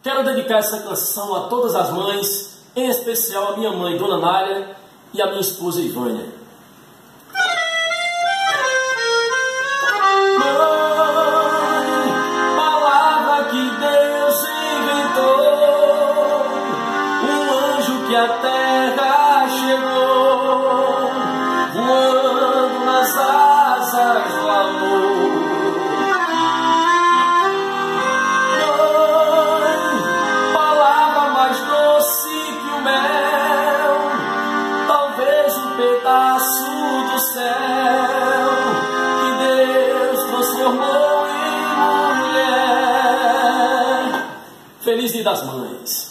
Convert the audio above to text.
Quero dedicar essa canção a todas as mães, em especial a minha mãe, Dona Nália, e a minha esposa, Ivânia. Mãe, palavra que Deus inventou, um anjo que a terra chegou, voando nas asas do amor. Pedaço do céu que Deus transformou em mulher. Feliz Dia das Mães.